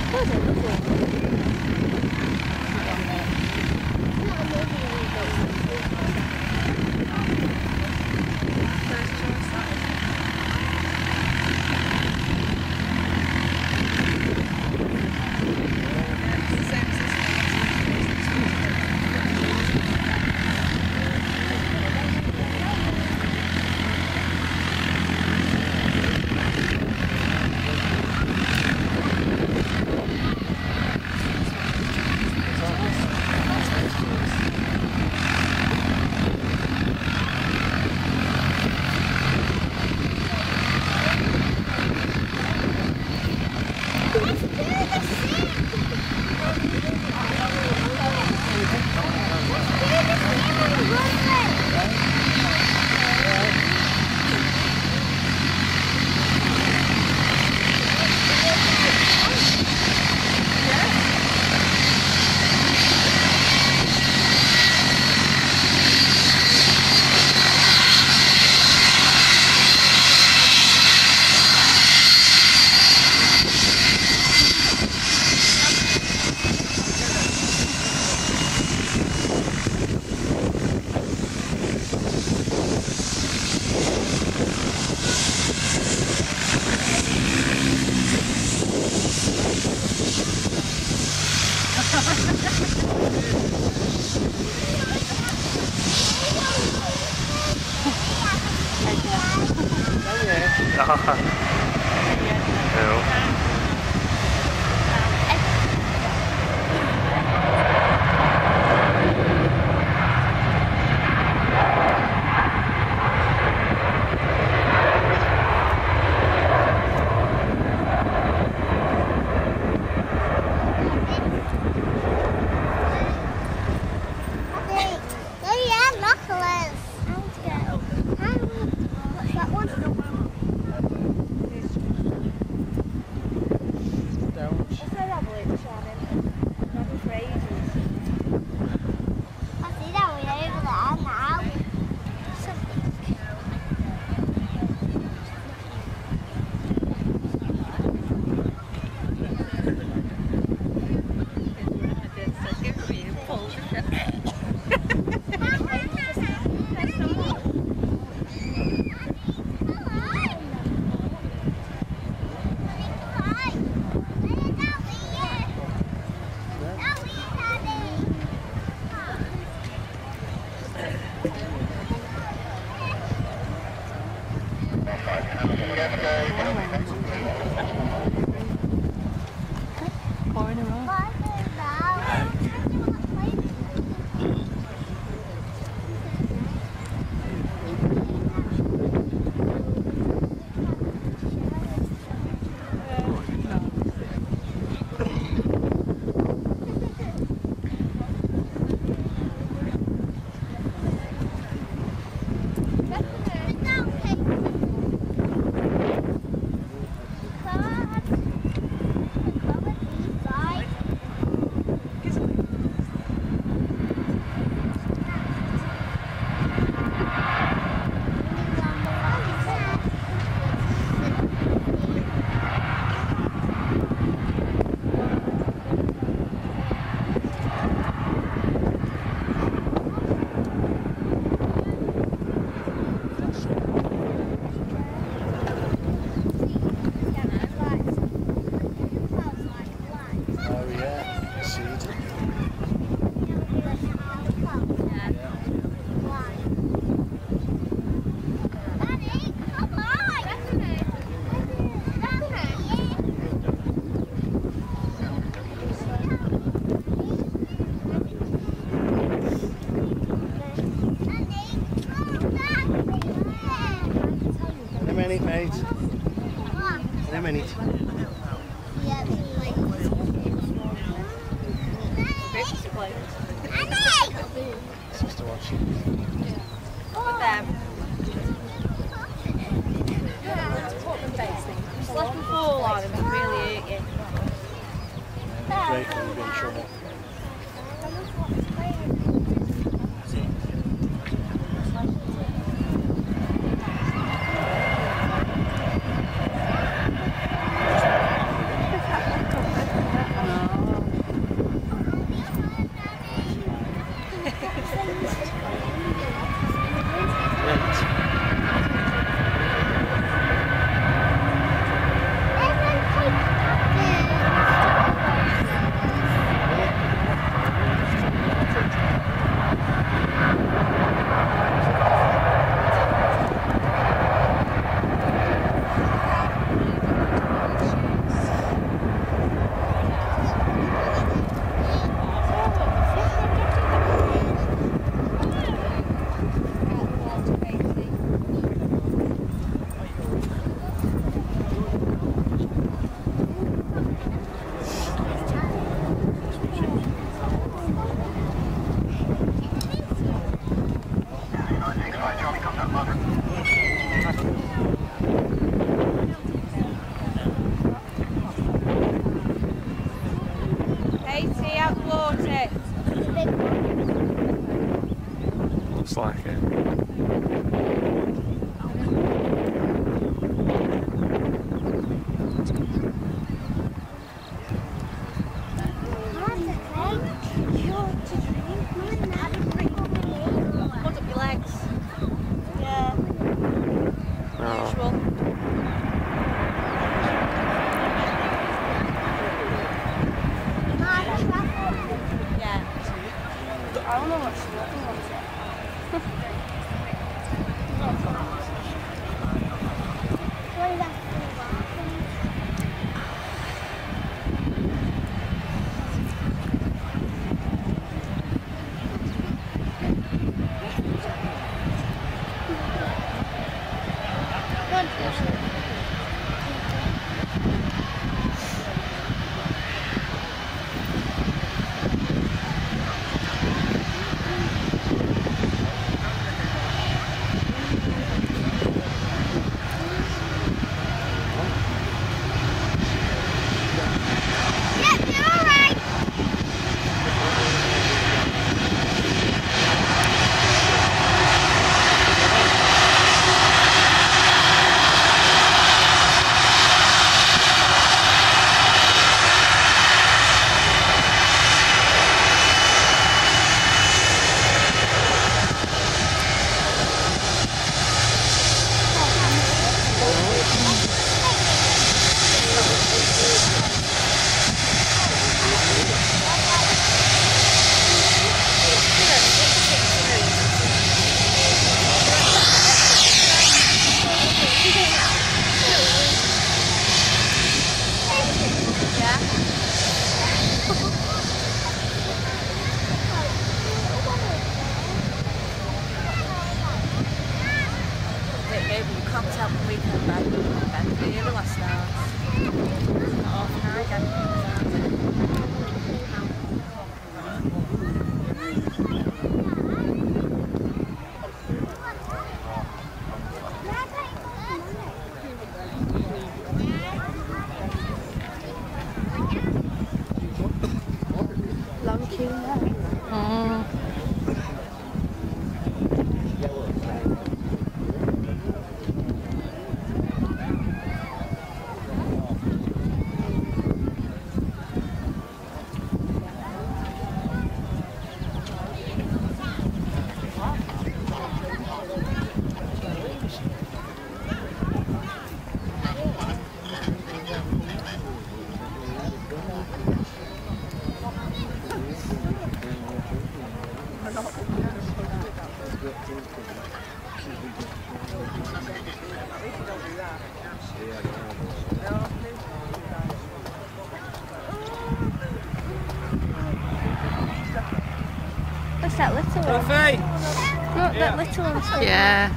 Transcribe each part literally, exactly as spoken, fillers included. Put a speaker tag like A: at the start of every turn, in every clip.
A: minute, mate. In a minute. Sister watching.
B: With them. Slip and fall on them can really hurt you.
A: Break and you'll be in trouble.
B: Katie, out the water.
C: Looks like it.
B: Hold up your legs. Yeah.
C: Oh.
B: Usual. Yeah. I don't know what's looking on it. Maybe we camped out the weekend back in the last night. Half an hour again.
D: Long queue now.
C: Mm.
D: What's that little one?
A: Buffet!
D: Look, that little one.
C: Yeah.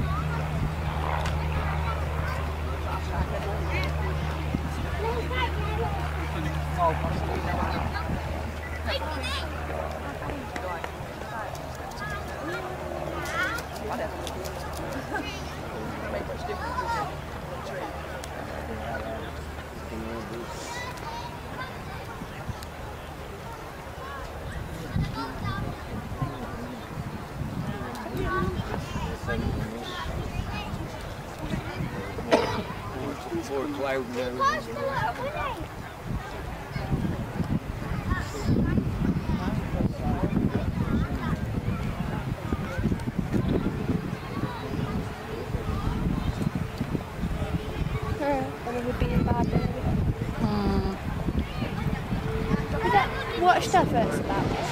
A: Floor cloud and everything.
D: And it would be in bad area.
C: Mm.
D: Is that watched adverts about this?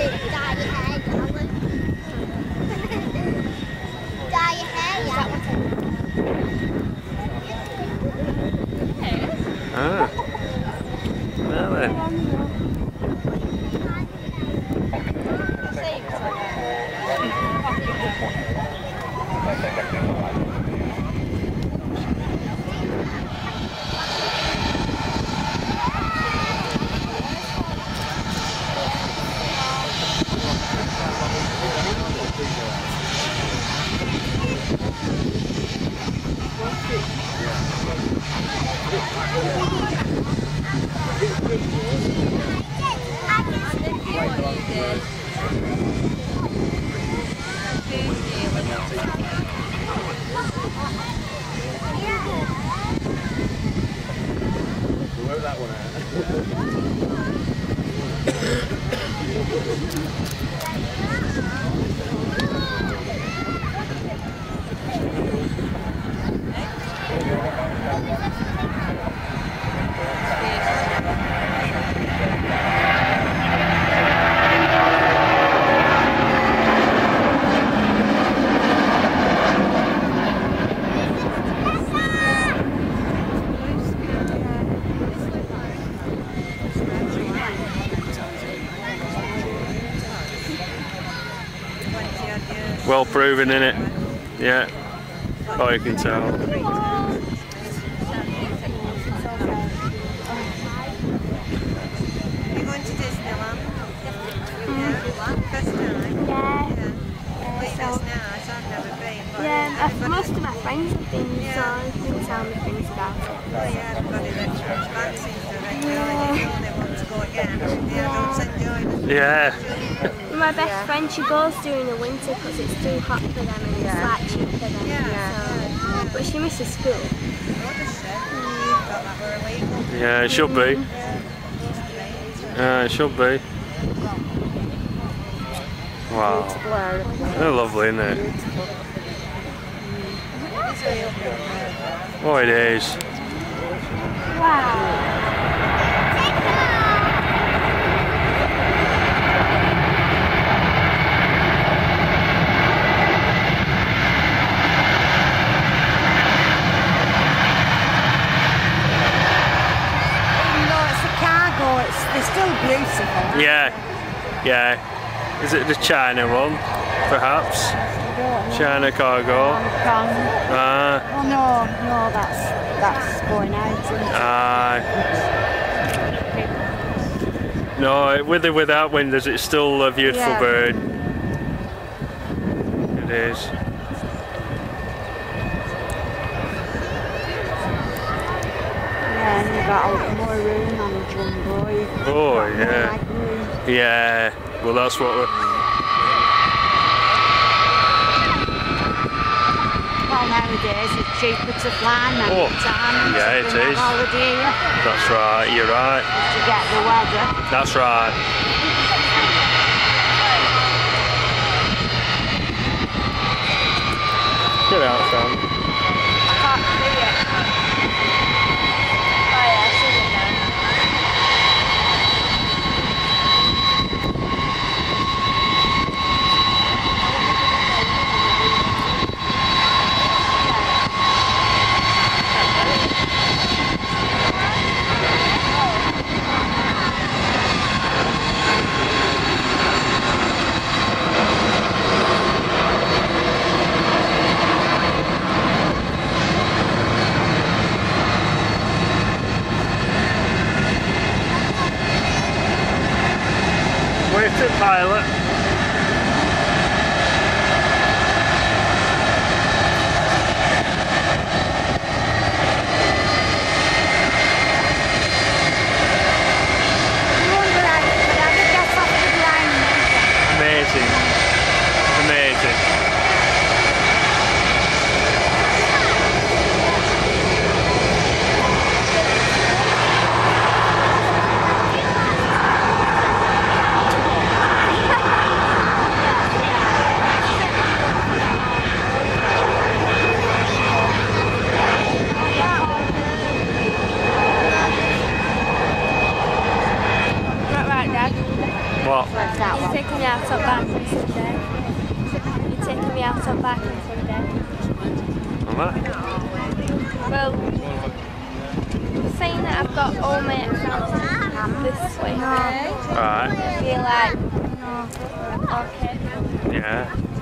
C: Ah. Well then.
A: Where that one at?
C: Well proven, innit? Yeah. Oh, you can tell.
B: You going to Disneyland? Yeah. First time?
D: Yeah.
B: Yeah.
D: Uh,
B: Well,
D: so,
B: it's nice. I've never been. But
D: yeah, uh,
B: everybody-
D: most of my friends have been,
B: Yeah.
D: so they can tell me things about it.
B: Well, yeah, everybody that fancies the regular, they know they want to go again. The adults enjoy it.
C: Yeah.
D: My best friend, she goes during the winter because it's too hot for them and it's
B: Yeah.
D: like cheap for them.
B: Yeah.
D: So, but she misses school.
B: What a shame. Thought that were illegal.
C: Yeah, it should be. Yeah, it should be. Wow. They're lovely, isn't it? Oh, it is.
D: Wow.
B: They're still beautiful.
C: Yeah. Yeah. Is it the China one? Perhaps? China cargo. Ah.
B: Oh no, no, that's that's going out.
C: Ah. No, with or without windows, it's still a beautiful
B: Yeah.
C: bird. It is.
B: Yeah, and you've got a lot more room on the jumbo. You've
C: Oh,
B: got more
C: yeah.
B: leg room.
C: Yeah. Well, that's what we're.
B: Well, nowadays it's cheaper to fly than
C: Oh,
B: time.
C: yeah, it is.
B: Holiday
C: That's right. You're right.
B: to get the weather.
C: That's right. Get out, Sam.
B: I can't see it.
D: Oh yeah, I've seen it now.
C: Wait it, pilot. Amazing. Amazing. What?
B: Like that
D: You're
B: one.
D: taking me out on back on Sunday. You're taking me out on back on Sunday.
C: Alright.
D: Well, saying that I've got all my exams this week,
C: Alright.
D: I feel like, okay.
C: Yeah.